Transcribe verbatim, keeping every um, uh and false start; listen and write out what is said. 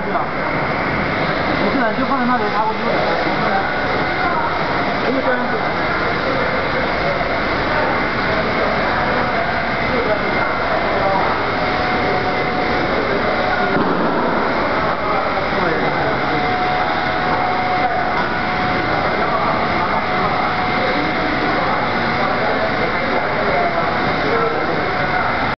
去啊。不是，就放在那里，他会丢的。因为这样子。